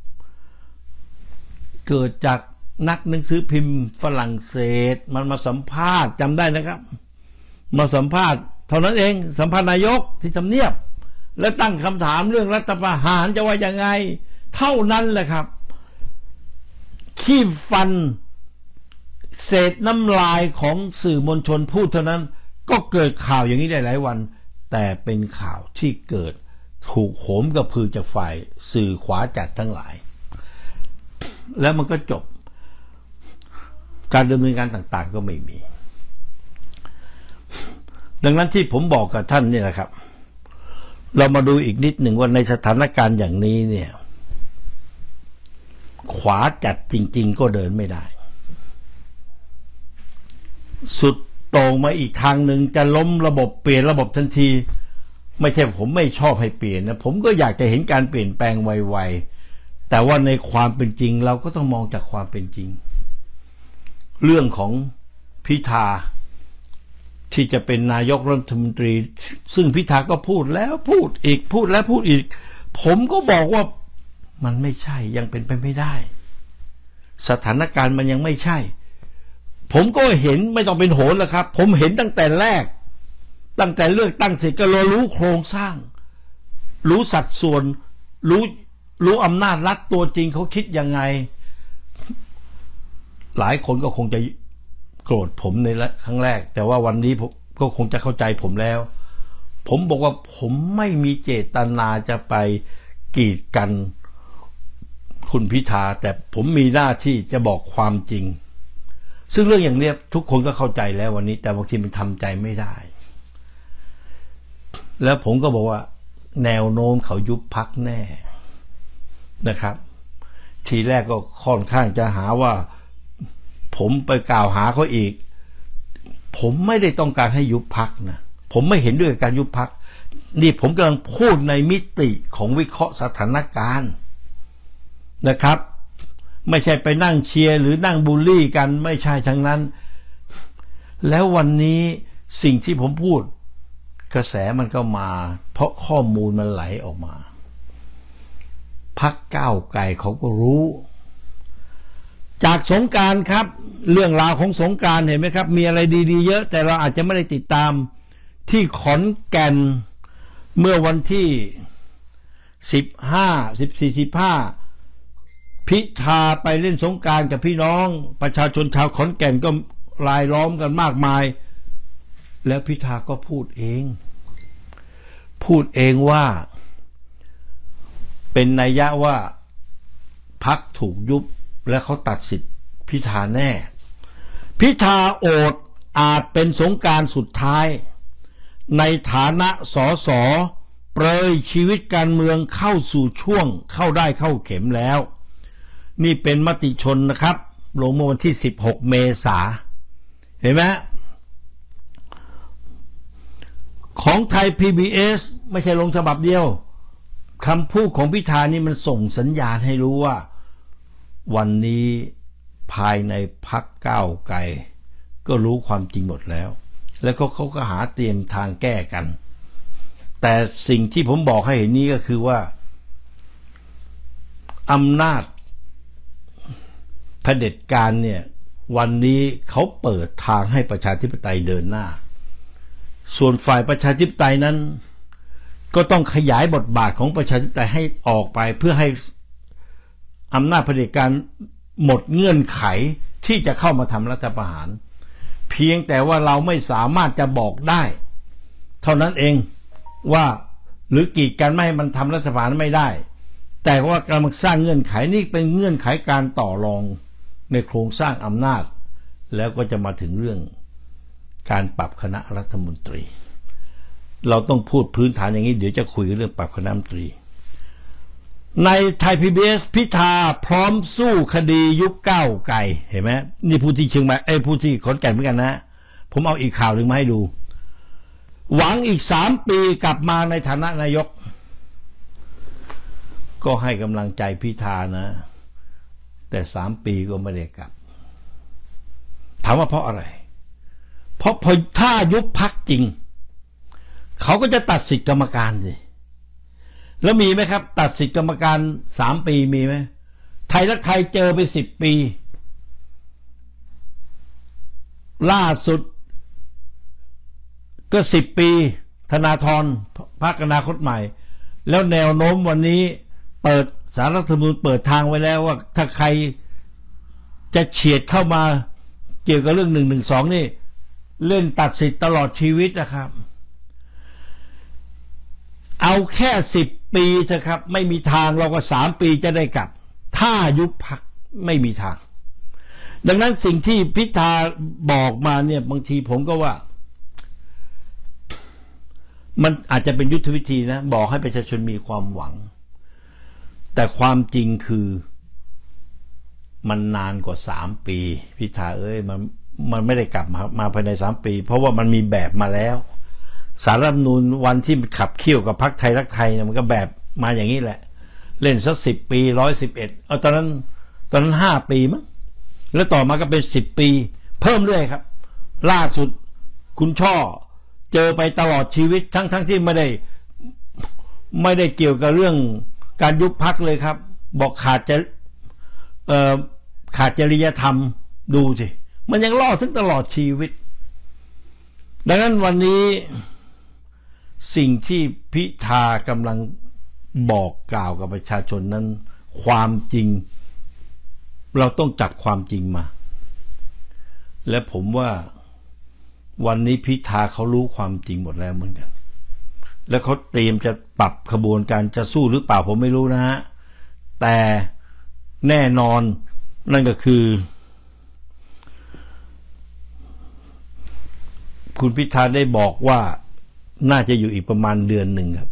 เกิดจากนักหนังสือพิมพ์ฝรั่งเศสมันมาสัมภาษณ์จำได้นะครับมาสัมภาษณ์เท่านั้นเองสัมภาษณ์นายกที่ทำเนียบแล้วตั้งคำถามเรื่องรัฐประหารจะว่ายังไงเท่านั้นแหละครับขี้ฟันเศษน้ำลายของสื่อมวลชนพูดเท่านั้นก็เกิดข่าวอย่างนี้ได้หลายวันแต่เป็นข่าวที่เกิดถูกโหมกระพือจากฝ่ายสื่อขวาจัดทั้งหลายแล้วมันก็จบการดำเนินการต่างๆก็ไม่มีดังนั้นที่ผมบอกกับท่านนี่นะครับเรามาดูอีกนิดหนึ่งว่าในสถานการณ์อย่างนี้เนี่ยขวาจัดจริงๆก็เดินไม่ได้สุดโต่งมาอีกทางหนึ่งจะล้มระบบเปลี่ยนระบบทันทีไม่ใช่ผมไม่ชอบให้เปลี่ยนนะผมก็อยากจะเห็นการเปลี่ยนแปลงไวๆแต่ว่าในความเป็นจริงเราก็ต้องมองจากความเป็นจริงเรื่องของพิธาที่จะเป็นนายกรัฐมนตรีซึ่งพิธาก็พูดแล้วพูดอีกพูดแล้วพูดอีกผมก็บอกว่ามันไม่ใช่ยังเป็นไปไม่ได้สถานการณ์มันยังไม่ใช่ผมก็เห็นไม่ต้องเป็นโหนแล้วครับผมเห็นตั้งแต่แรกตั้งแต่เลือกตั้งเสร็จก็รู้โครงสร้างรู้สัดส่วนรู้อำนาจรัฐตัวจริงเขาคิดยังไงหลายคนก็คงจะโกรธผมในครั้งแรกแต่ว่าวันนี้ผมก็คงจะเข้าใจผมแล้วผมบอกว่าผมไม่มีเจตนาจะไปกีดกันคุณพิธาแต่ผมมีหน้าที่จะบอกความจริงซึ่งเรื่องอย่างนี้ทุกคนก็เข้าใจแล้ววันนี้แต่บางทีมันทำใจไม่ได้แล้วผมก็บอกว่าแนวโน้มเขายุบพรรคแน่นะครับทีแรกก็ค่อนข้างจะหาว่าผมไปกล่าวหาเขาอีกผมไม่ได้ต้องการให้ยุบพรรคนะผมไม่เห็นด้วยกับการยุบพรรคนี่ผมกำลังพูดในมิติของวิเคราะห์สถานการณ์นะครับไม่ใช่ไปนั่งเชียร์หรือนั่งบูลลี่กันไม่ใช่ทั้งนั้นแล้ววันนี้สิ่งที่ผมพูดกระแสมันก็มาเพราะข้อมูลมันไหลออกมาพรรคก้าวไกลเขาก็รู้จากสงกรานต์ครับเรื่องราวของสงกรานต์เห็นไหมครับมีอะไรดีๆเยอะแต่เราอาจจะไม่ได้ติดตามที่ขอนแก่นเมื่อวันที่15 14 15พิธาไปเล่นสงกรานต์กับพี่น้องประชาชนชาวขอนแก่นก็รายล้อมกันมากมายแล้วพิธาก็พูดเองว่าเป็นนัยยะว่าพรรคถูกยุบและเขาตัดสิทธิ์พิธาแน่พิธาโอดอาจเป็นสงกรานต์สุดท้ายในฐานะสสเปรยชีวิตการเมืองเข้าสู่ช่วงเข้าได้เข้าเข็มแล้วนี่เป็นมติชนนะครับลงเมื่อวันที่16 เมษายนเห็นไหมของไทย PBS ไม่ใช่ลงฉบับเดียวคำพูดของพิธานี่มันส่งสัญญาณให้รู้ว่าวันนี้ภายในพรรคก้าวไกลก็รู้ความจริงหมดแล้วแล้วก็เขาก็หาเตรียมทางแก้กันแต่สิ่งที่ผมบอกให้เห็นนี้ก็คือว่าอำนาจเผด็จการเนี่ยวันนี้เขาเปิดทางให้ประชาธิปไตยเดินหน้าส่วนฝ่ายประชาธิปไตยนั้นก็ต้องขยายบทบาทของประชาธิปไตยให้ออกไปเพื่อให้อำนาจเผด็จการหมดเงื่อนไขที่จะเข้ามาทำรัฐประหารเพียงแต่ว่าเราไม่สามารถจะบอกได้เท่านั้นเองว่าหรือกีดกันไม่ให้มันทำรัฐประหารไม่ได้แต่ว่ากำลังสร้างเงื่อนไขนี่เป็นเงื่อนไขการต่อรองในโครงสร้างอำนาจแล้วก็จะมาถึงเรื่องการปรับคณะรัฐมนตรีเราต้องพูดพื้นฐานอย่างนี้เดี๋ยวจะคุยเรื่องปรับคณะรัฐมนตรีในไทย PBS พิธาพร้อมสู้คดียุบก้าวไกลเห็นไหมนี่ผู้ที่เชียงใหม่ผู้ที่ขอนแก่นเหมือนกันนะผมเอาอีกข่าวหนึ่งมาให้ดูหวังอีก3 ปีกลับมาในฐานะนายกก็ให้กำลังใจพิธานะแต่3 ปีก็ไม่ได้กลับถามว่าเพราะอะไรเพราะพอถ้ายุบพรรคจริงเขาก็จะตัดสิทธิกรรมการสิแล้วมีไหมครับตัดสิทธิกรรมการ3 ปีมีไหมไทยรักไทยเจอไป10 ปีล่าสุดก็10 ปีธนาธรพรรคอนาคตใหม่แล้วแนวโน้มวันนี้เปิดศาลรัฐธรรมนูญเปิดทางไว้แล้วว่าถ้าใครจะเฉียดเข้ามาเกี่ยวกับเรื่อง112นี่เล่นตัดสิทธิ์ตลอดชีวิตนะครับเอาแค่10 ปีเถอะครับไม่มีทางเราก็3 ปีจะได้กลับถ้ายุบพรรคไม่มีทางดังนั้นสิ่งที่พิธาบอกมาเนี่ยบางทีผมก็ว่ามันอาจจะเป็นยุทธวิธีนะบอกให้ประชาชนมีความหวังแต่ความจริงคือมันนานกว่า3 ปีพิธามันไม่ได้กลับมาภายใน3 ปีเพราะว่ามันมีแบบมาแล้วสารรัฐธรรมนูญวันที่ขับเคี่ยวกับพรรคไทยรักไทยเนี่ยมันก็แบบมาอย่างนี้แหละเล่นสัก10 ปี111ตอนนั้น5 ปีมั้งแล้วต่อมาก็เป็น10 ปีเพิ่มเรื่อยครับล่าสุดคุณช่อเจอไปตลอดชีวิตทั้งที่ไม่ได้เกี่ยวกับเรื่องการยุบพรรคเลยครับบอกขาดจริยธรรมดูสิมันยังรอดถึงตลอดชีวิตดังนั้นวันนี้สิ่งที่พิธากำลังบอกกล่าวกับประชาชนนั้นความจริงเราต้องจับความจริงมาและผมว่าวันนี้พิธาเขารู้ความจริงหมดแล้วเหมือนกันแล้วเขาเตรียมจะปรับขบวนการจะสู้หรือเปล่าผมไม่รู้นะฮะแต่แน่นอนนั่นก็คือคุณพิธาได้บอกว่าน่าจะอยู่อีกประมาณเดือนหนึ่งครับ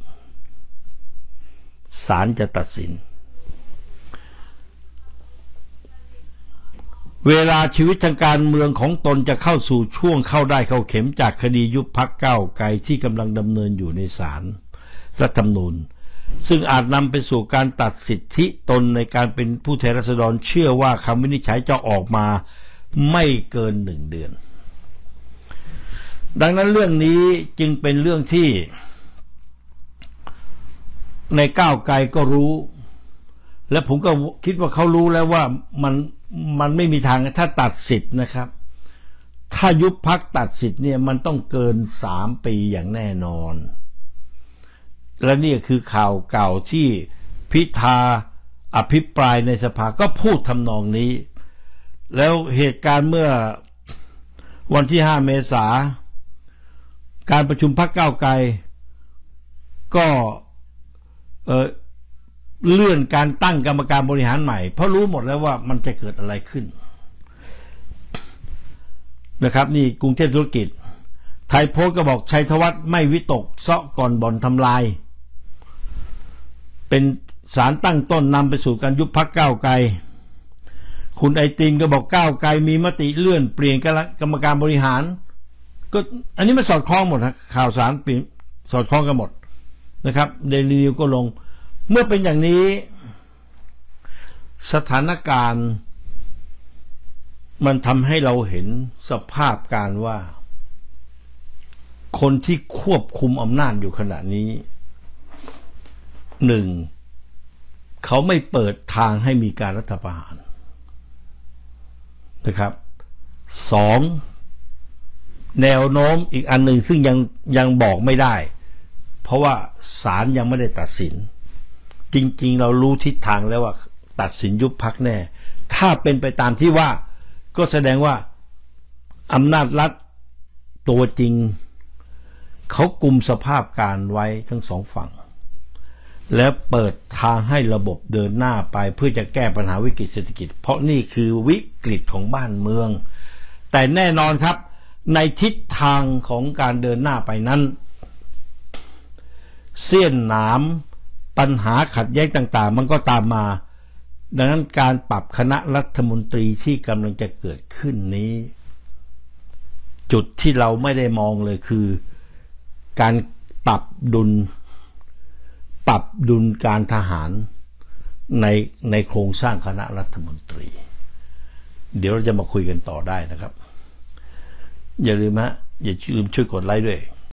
ศาลจะตัดสินเวลาชีวิตทางการเมืองของตนจะเข้าสู่ช่วงเข้าได้เข้าเข็มจากคดียุบพรรคก้าวไกลที่กำลังดำเนินอยู่ในศาลรัฐธรรมนูญซึ่งอาจนำไปสู่การตัดสิทธิตนในการเป็นผู้แทนราษฎรเชื่อว่าคำวินิจฉัยจะออกมาไม่เกิน1 เดือนดังนั้นเรื่องนี้จึงเป็นเรื่องที่ในก้าวไกลก็รู้และผมก็คิดว่าเขารู้แล้วว่ามันไม่มีทางถ้าตัดสิทธิ์นะครับถ้ายุบพรรคตัดสิทธิ์เนี่ยมันต้องเกิน3 ปีอย่างแน่นอนและนี่คือข่าวเก่าที่พิธาอภิปรายในสภาก็พูดทำนองนี้แล้วเหตุการณ์เมื่อวันที่5 เมษายนการประชุมพรรคก้าวไกลก็เลื่อนการตั้งกรรมการบริหารใหม่เพราะรู้หมดแล้วว่ามันจะเกิดอะไรขึ้นนะครับนี่กรุงเทพธุรกิจไทยโพสต์ก็บอกชัยธวัฒน์ไม่วิตกเซาะก่อนบ่อนทำลายเป็นสารตั้งต้นนำไปสู่การยุบพรรคก้าวไกลคุณไอตินก็บอกก้าวไกลมีมติเลื่อนเปลี่ยนกรรมการบริหารก็อันนี้มันสอดคล้องหมดนะข่าวสารสอดคล้องกันหมดนะครับเดลินิวก็ลงเมื่อเป็นอย่างนี้สถานการณ์มันทำให้เราเห็นสภาพการว่าคนที่ควบคุมอำนาจอยู่ขณะนี้1เขาไม่เปิดทางให้มีการรัฐประหารนะครับ2แนวโน้มอีกอันหนึ่งซึ่งยังบอกไม่ได้เพราะว่าศาลยังไม่ได้ตัดสินจริงๆเรารู้ทิศทางแล้วว่าตัดสินยุบพรรคแน่ถ้าเป็นไปตามที่ว่าก็แสดงว่าอำนาจรัฐตัวจริงเขากุมสภาพการไว้ทั้ง2 ฝั่งและเปิดทางให้ระบบเดินหน้าไปเพื่อจะแก้ปัญหาวิกฤตเศรษฐกิจเพราะนี่คือวิกฤตของบ้านเมืองแต่แน่นอนครับในทิศทางของการเดินหน้าไปนั้นเสี้ยนหนามปัญหาขัดแย้งต่างๆมันก็ตามมาดังนั้นการปรับคณะรัฐมนตรีที่กำลังจะเกิดขึ้นนี้จุดที่เราไม่ได้มองเลยคือการปรับดุลการทหารในโครงสร้างคณะรัฐมนตรีเดี๋ยวเราจะมาคุยกันต่อได้นะครับอย่าลืมอย่าลืมช่วยกดไลค์ด้วย